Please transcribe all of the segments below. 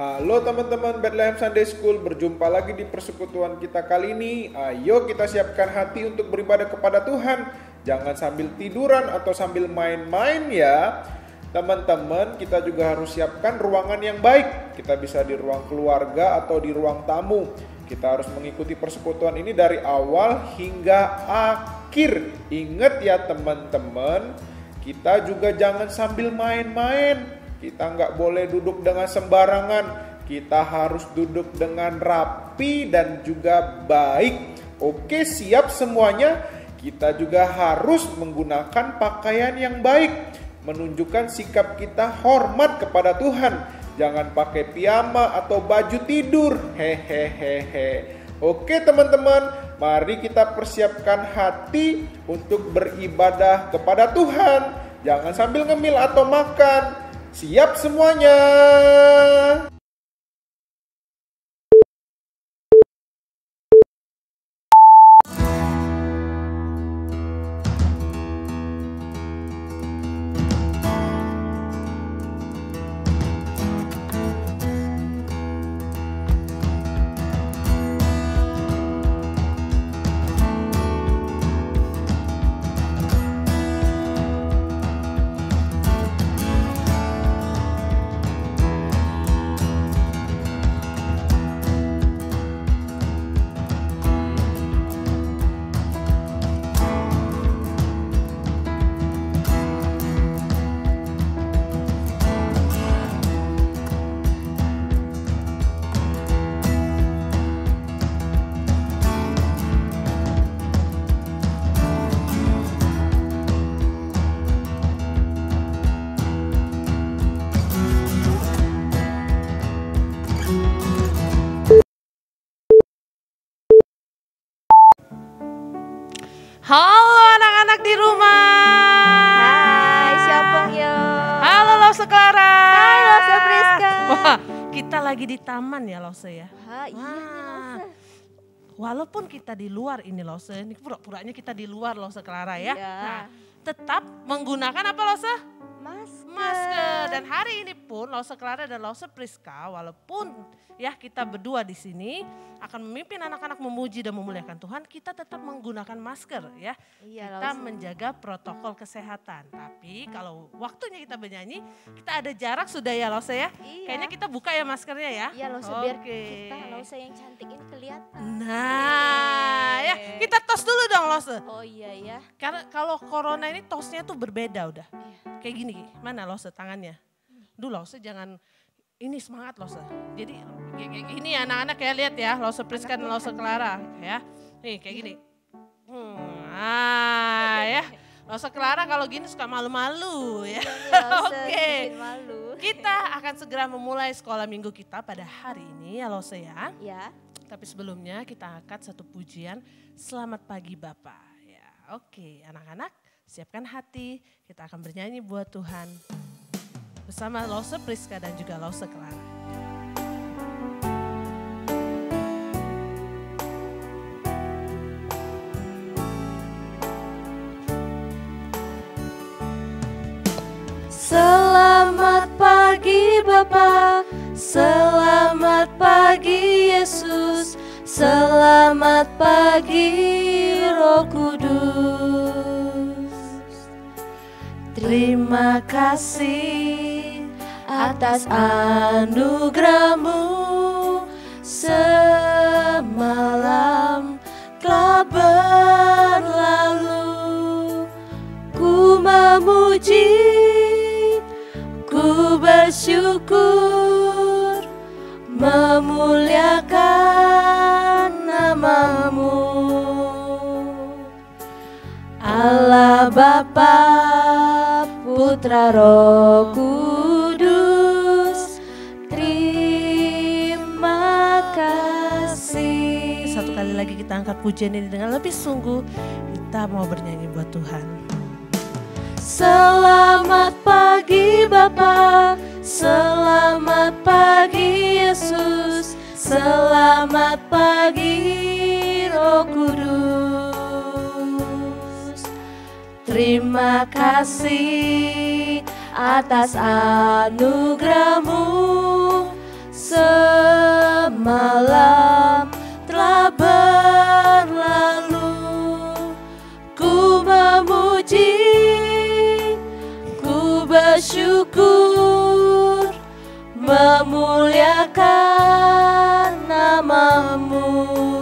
Halo teman-teman Bethlehem Sunday School, berjumpa lagi di persekutuan kita kali ini. Ayo kita siapkan hati untuk beribadah kepada Tuhan. Jangan sambil tiduran atau sambil main-main ya. Teman-teman, kita juga harus siapkan ruangan yang baik. Kita bisa di ruang keluarga atau di ruang tamu. Kita harus mengikuti persekutuan ini dari awal hingga akhir. Ingat ya teman-teman, kita juga jangan sambil main-main. Kita nggak boleh duduk dengan sembarangan. Kita harus duduk dengan rapi dan juga baik. Oke, siap semuanya? Kita juga harus menggunakan pakaian yang baik. Menunjukkan sikap kita hormat kepada Tuhan. Jangan pakai piyama atau baju tidur. Hehehehe. Oke teman-teman, mari kita persiapkan hati untuk beribadah kepada Tuhan. Jangan sambil ngemil atau makan. Siap semuanya? Halo anak-anak di rumah. Hai, siapa ya? Halo Lose Clara. Hai Lose Priska. Wah, kita lagi di taman ya Lose ya. Iya Lose. Walaupun kita di luar ini Lose, ini pura-puranya kita di luar Lose Clara ya. Iya. Nah, tetap menggunakan apa Lose? Masker. Dan hari ini pun Lose Clara dan Lose Priska, walaupun ya kita berdua di sini akan memimpin anak-anak memuji dan memuliakan Tuhan, kita tetap menggunakan masker ya. Iya, Kita Lose. menjaga protokol kesehatan. Tapi kalau waktunya kita bernyanyi, kita ada jarak sudah ya Lose ya. Iya. Kayaknya kita buka ya maskernya ya. Iya Lose, biar Oke. kita Lose yang cantik ini kelihatan. Nah, ya kita tos dulu dong Lose. Oh iya ya. Karena kalau corona ini tosnya tuh berbeda udah. Iya. Kayak gini, mana Lose tangannya? Duh Lose jangan, ini semangat Lose. Jadi kayak gini ya anak-anak ya, lihat ya Lose Priska dan Lose Clara ya. Nih kayak gini. Ya. Lose Clara kalau gini suka malu-malu ya. Lose Oke. bikin malu. Kita akan segera memulai sekolah minggu kita pada hari ini ya Lose ya. Ya. Tapi sebelumnya kita angkat satu pujian, Selamat Pagi Bapak. Ya, oke anak-anak siapkan hati, kita akan bernyanyi buat Tuhan. Bersama Lose Priska dan juga Lose Clara. Selamat pagi Bapa, selamat pagi Yesus, selamat pagi Roh Kudus. Terima kasih atas anugerah-Mu, semalam telah berlalu. Ku memuji, ku bersyukur, memuliakan nama-Mu. Allah Bapa, Putra Roh Kudus, terima kasih. Satu kali lagi kita angkat pujian ini dengan lebih sungguh. Kita mau bernyanyi buat Tuhan. Selamat pagi Bapa, selamat pagi Yesus, selamat pagi Roh Kudus. Terima kasih atas anugerah-Mu, memuliakan namamu.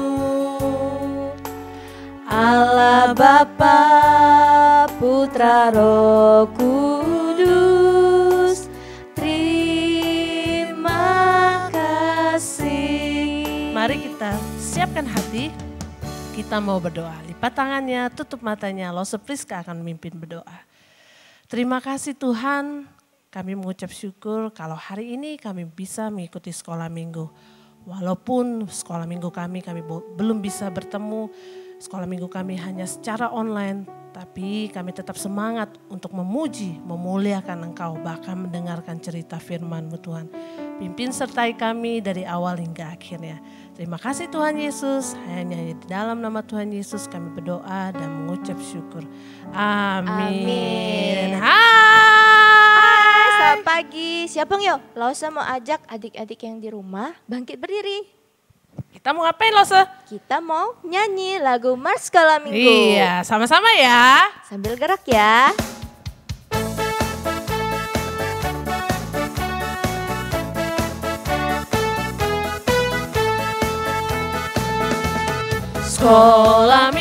Allah Bapa, Putra, Roh Kudus, terima kasih. Mari kita siapkan hati, kita mau berdoa. Lipat tangannya, tutup matanya, Lose Priska akan memimpin berdoa. Terima kasih Tuhan, kami mengucap syukur kalau hari ini kami bisa mengikuti sekolah minggu. Walaupun sekolah minggu kami belum bisa bertemu, sekolah minggu kami hanya secara online, tapi kami tetap semangat untuk memuji, memuliakan Engkau, bahkan mendengarkan cerita firman-Mu Tuhan. Pimpin sertai kami dari awal hingga akhirnya. Terima kasih Tuhan Yesus, hanya di dalam nama Tuhan Yesus kami berdoa dan mengucap syukur. Amin. Hai, selamat pagi. Siapa yuk? Lause mau ajak adik-adik yang di rumah bangkit berdiri. Kita mau ngapain Lose? Kita mau nyanyi lagu Mars Sekolah Minggu. Iya, sama-sama ya. Sambil gerak ya. Sekolah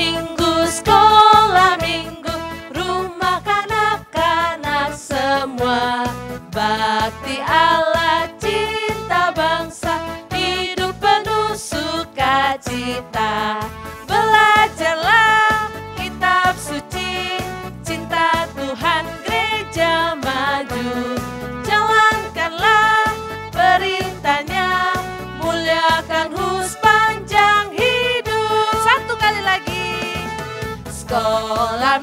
minggu, rumah kanak-kanak semua. Bakti Allah, cinta bangsa, hidup penuh sukacita. Belajarlah kitab suci, cinta Tuhan gereja maju. Jalankanlah perintahnya, muliakan sepanjang hidup. Satu kali lagi. Sekolah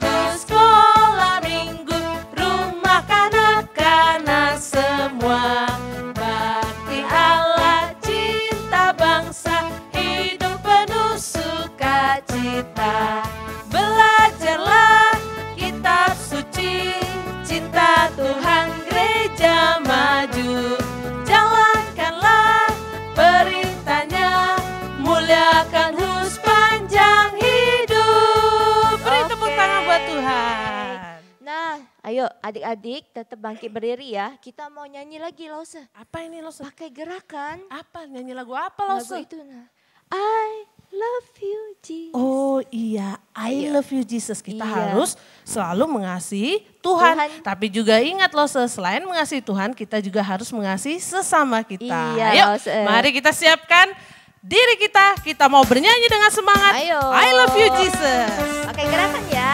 minggu, rumah kanak-kanak semua. Bakti Allah, cinta bangsa, hidup penuh sukacita. Belajarlah kitab suci, cinta Tuhan gereja maju. Jalankanlah perintahnya, muliakan sepanjang hidup. Beri tepuk tangan buat Tuhan. Nah, ayo adik-adik tetap bangkit berdiri ya. Kita mau nyanyi lagi Lause. Apa ini Lose? Pakai gerakan. Apa? Nyanyi lagu apa Lose? Lagu itu nah. I love you Jesus. Oh iya, I love you Jesus. Kita Iya. harus selalu mengasihi Tuhan. Tuhan. Tapi juga ingat loh, selain mengasihi Tuhan, kita juga harus mengasihi sesama kita. Iya, Ayo, Lose. mari kita siapkan diri kita. Kita mau bernyanyi dengan semangat. Ayo. I love you Jesus. Pakai gerakan ya.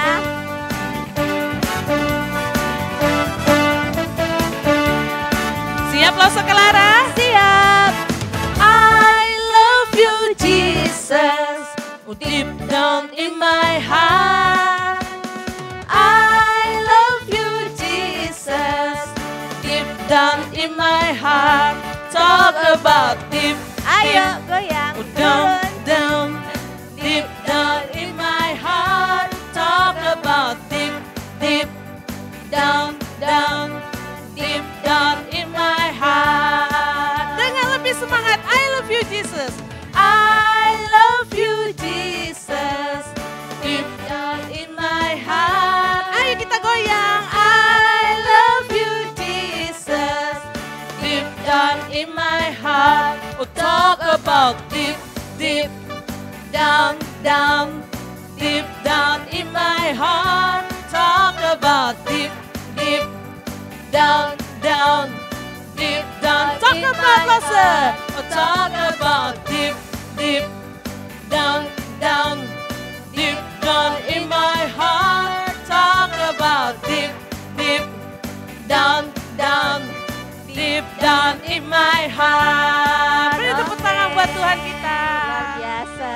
Siap Lose Clara? Siap. I love you Jesus, deep down in my heart. I love you Jesus, deep down in my heart. Talk about deep, Ayo goyang. down, Turun. down, deep down in my heart. Talk about deep, deep, down, down, deep down in my heart. Dengan lebih semangat, I love you Jesus. I love you Jesus, deep down in my heart. Ayo kita goyang. I love you Jesus, deep down in my heart. Oh, talk about deep, deep, down, down, deep down in my heart. Talk about deep, deep, down, down, deep down. Talk about Lose. Oh, talk about deep, deep, down, down, deep down in my heart. Talk about deep, deep, down, down, deep down in my heart. Beri tepuk tangan buat Tuhan kita. Luar biasa.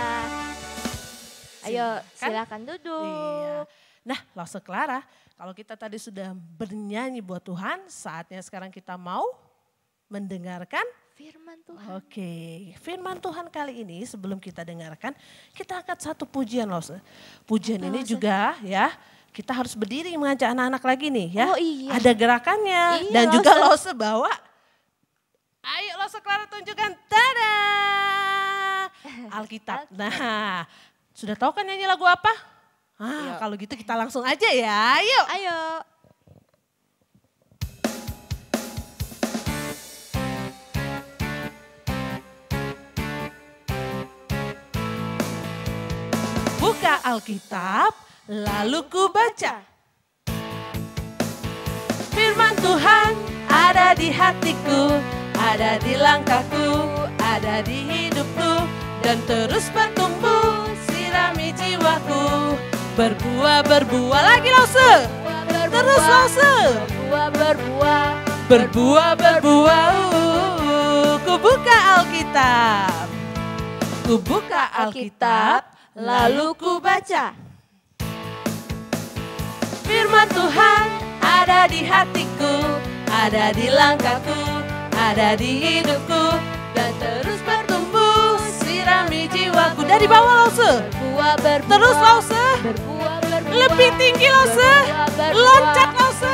Ayo silakan duduk. Iya. Nah, Lause Clara, kalau kita tadi sudah bernyanyi buat Tuhan, saatnya sekarang kita mau mendengarkan Firman Tuhan. Oke, firman Tuhan kali ini sebelum kita dengarkan, kita angkat satu pujian Lause. Pujian ini juga ya, kita harus berdiri mengajak anak-anak lagi nih ya. Oh iya. Ada gerakannya Iya, dan juga Lause. Lause bawa. Ayo Lause Clara tunjukkan, tada! Alkitab. Nah, sudah tahu kan nyanyi lagu apa? Iya. Kalau gitu kita langsung aja ya, ayo. Ayo. buka Alkitab, lalu ku baca. Firman Tuhan ada di hatiku, ada di langkahku, ada di hidupku, dan terus bertumbuh, sirami jiwaku. Berbuah lagi Lause. Terus Lause. Berbuah. Ku buka Alkitab. Ku buka Alkitab, lalu ku baca. Firman Tuhan ada di hatiku, ada di langkahku, ada di hidupku, dan terus bertumbuh, sirami jiwaku. Dari bawah Lause. Terus Lause. Lebih tinggi Lause. Loncat Lause.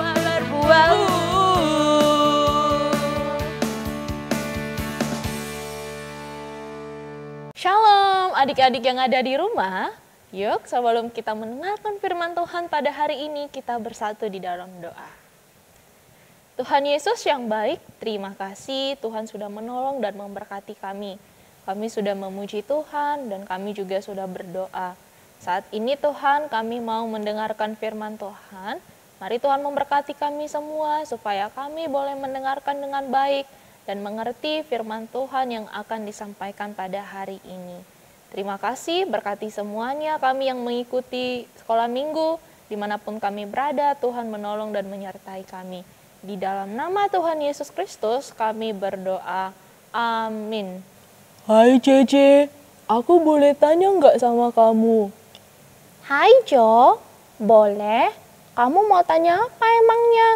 Shalom adik-adik yang ada di rumah. Yuk sebelum kita mendengarkan firman Tuhan pada hari ini, kita bersatu di dalam doa. Tuhan Yesus yang baik, terima kasih Tuhan sudah menolong dan memberkati kami. Kami sudah memuji Tuhan dan kami juga sudah berdoa. Saat ini Tuhan kami mau mendengarkan firman Tuhan. Mari Tuhan memberkati kami semua supaya kami boleh mendengarkan dengan baik dan mengerti firman Tuhan yang akan disampaikan pada hari ini. Terima kasih, berkati semuanya kami yang mengikuti sekolah minggu, dimanapun kami berada, Tuhan menolong dan menyertai kami. Di dalam nama Tuhan Yesus Kristus kami berdoa, amin. Hai Cece, aku boleh tanya nggak sama kamu? Hai Jo, boleh? Kamu mau tanya apa emangnya?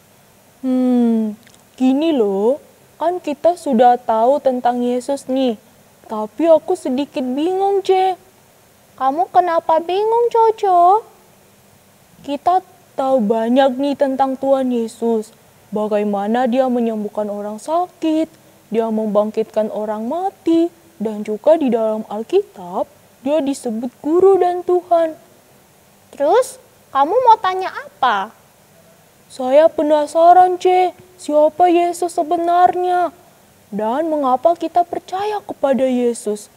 Gini loh, kan kita sudah tahu tentang Yesus nih, tapi aku sedikit bingung, Ce. Kamu kenapa bingung, Jojo? Kita tahu banyak nih tentang Tuhan Yesus. Bagaimana dia menyembuhkan orang sakit, dia membangkitkan orang mati, dan juga di dalam Alkitab, dia disebut guru dan Tuhan. Terus, kamu mau tanya apa? Saya penasaran, Ce, siapa Yesus sebenarnya? Dan mengapa kita percaya kepada Yesus?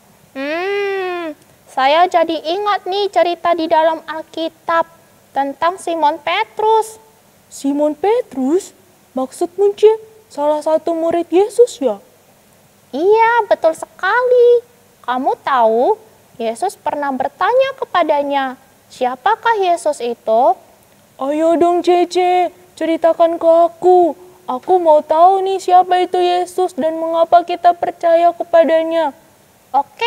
Saya jadi ingat nih cerita di dalam Alkitab tentang Simon Petrus. Simon Petrus? Maksudmu, Ce, salah satu murid Yesus ya? Iya, betul sekali. Kamu tahu, Yesus pernah bertanya kepadanya, siapakah Yesus itu? Ayo dong, Cece, ceritakan ke aku. Aku mau tahu nih siapa itu Yesus dan mengapa kita percaya kepadanya. Oke.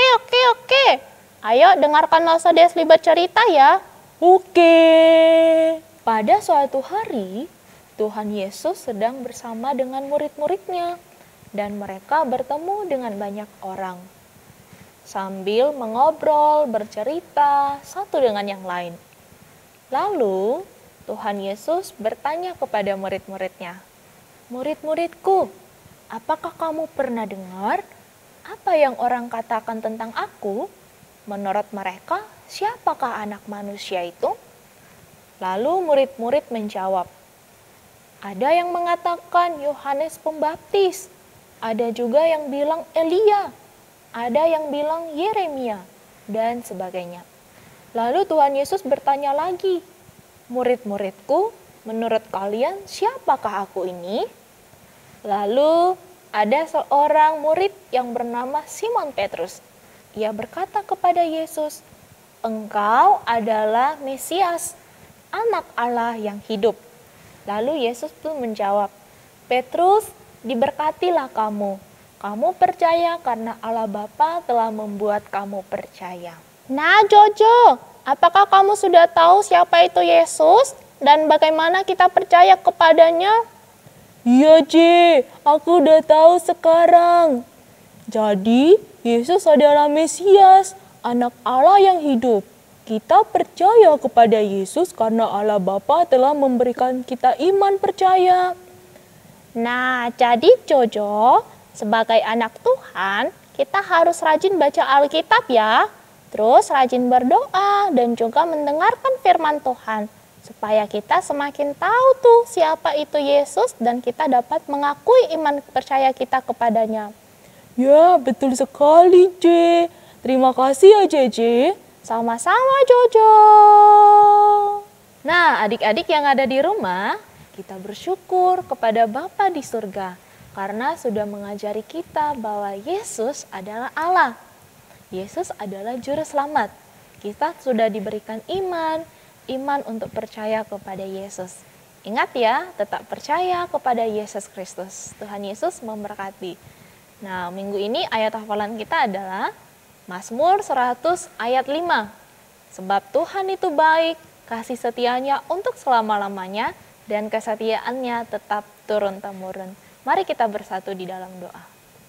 Ayo dengarkan Lause Desli bercerita ya. Oke. Pada suatu hari, Tuhan Yesus sedang bersama dengan murid-muridnya dan mereka bertemu dengan banyak orang. Sambil mengobrol, bercerita satu dengan yang lain. Lalu, Tuhan Yesus bertanya kepada murid-muridnya, "Murid-muridku, apakah kamu pernah dengar apa yang orang katakan tentang aku? Menurut mereka, siapakah anak manusia itu?" Lalu murid-murid menjawab, "Ada yang mengatakan Yohanes Pembaptis, ada juga yang bilang Elia, ada yang bilang Yeremia, dan sebagainya." Lalu Tuhan Yesus bertanya lagi, "Murid-muridku, menurut kalian siapakah aku ini?" Lalu ada seorang murid yang bernama Simon Petrus. Ia berkata kepada Yesus, "Engkau adalah Mesias, Anak Allah yang hidup." Lalu Yesus pun menjawab, "Petrus, diberkatilah kamu. Kamu percaya karena Allah Bapa telah membuat kamu percaya." Nah, Jojo, apakah kamu sudah tahu siapa itu Yesus dan bagaimana kita percaya kepadanya? Iya, Ce, aku udah tahu sekarang. Jadi, Yesus adalah Mesias, Anak Allah yang hidup. Kita percaya kepada Yesus karena Allah Bapa telah memberikan kita iman percaya. Nah, jadi Jojo, sebagai anak Tuhan, kita harus rajin baca Alkitab ya. Terus rajin berdoa dan juga mendengarkan firman Tuhan. Supaya kita semakin tahu tuh siapa itu Yesus dan kita dapat mengakui iman percaya kita kepadanya. Ya, betul sekali, Ce. Terima kasih ya, Cece. Sama-sama Jojo. Nah, adik-adik yang ada di rumah, kita bersyukur kepada Bapa di surga karena sudah mengajari kita bahwa Yesus adalah Allah. Yesus adalah juru selamat. Kita sudah diberikan iman untuk percaya kepada Yesus. Ingat ya, tetap percaya kepada Yesus Kristus. Tuhan Yesus memberkati. Nah, minggu ini ayat hafalan kita adalah Mazmur 100 ayat 5. Sebab Tuhan itu baik, kasih setianya untuk selama-lamanya, dan kesetiaannya tetap turun-temurun. Mari kita bersatu di dalam doa.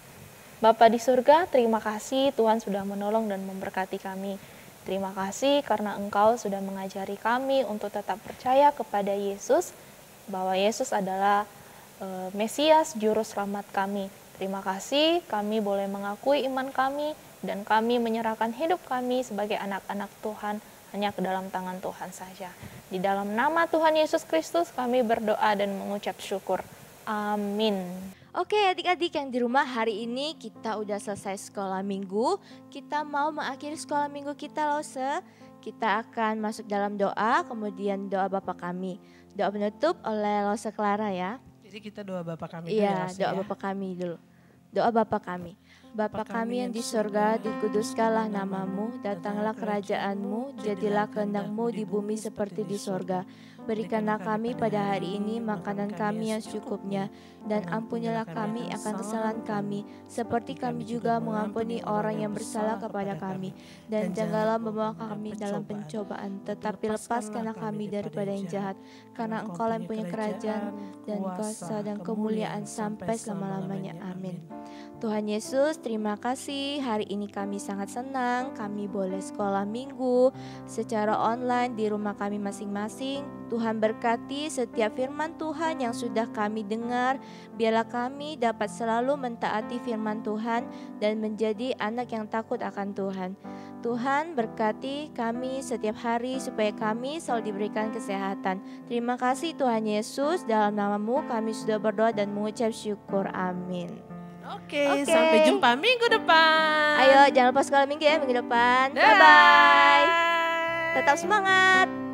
Bapa di surga, terima kasih Tuhan sudah menolong dan memberkati kami. Terima kasih karena Engkau sudah mengajari kami untuk tetap percaya kepada Yesus, bahwa Yesus adalah Mesias, Juru Selamat kami. Terima kasih kami boleh mengakui iman kami, dan kami menyerahkan hidup kami sebagai anak-anak Tuhan hanya ke dalam tangan Tuhan saja. Di dalam nama Tuhan Yesus Kristus kami berdoa dan mengucap syukur. Amin. Oke adik-adik yang di rumah, hari ini kita udah selesai sekolah minggu. Kita mau mengakhiri sekolah minggu kita loh. Kita akan masuk dalam doa, kemudian doa Bapa kami. Doa penutup oleh Lose Clara ya. Jadi kita doa Bapa kami dulu. Iya, doa Bapa kami dulu. Doa Bapa kami. Bapa kami yang di surga, dikuduskanlah namamu, datanglah kerajaanmu, jadilah kehendak-mu di bumi seperti di surga. Berikanlah kami pada hari ini makanan kami yang secukupnya, dan ampunilah kami akan kesalahan kami, seperti kami juga mengampuni orang yang bersalah kepada kami. Dan janganlah membawa kami dalam pencobaan, tetapi lepaskanlah kami daripada yang jahat, karena Engkau yang punya kerajaan dan kuasa dan kemuliaan sampai selama-lamanya. Amin. Tuhan Yesus, terima kasih. Hari ini kami sangat senang. Kami boleh sekolah minggu secara online di rumah kami masing-masing. Tuhan berkati setiap firman Tuhan yang sudah kami dengar. Biarlah kami dapat selalu mentaati firman Tuhan dan menjadi anak yang takut akan Tuhan. Tuhan berkati kami setiap hari supaya kami selalu diberikan kesehatan. Terima kasih Tuhan Yesus. Dalam namamu kami sudah berdoa dan mengucap syukur. Amin. Oke, sampai jumpa minggu depan. Ayo jangan lupa sekolah minggu ya minggu depan. Bye-bye. Tetap semangat.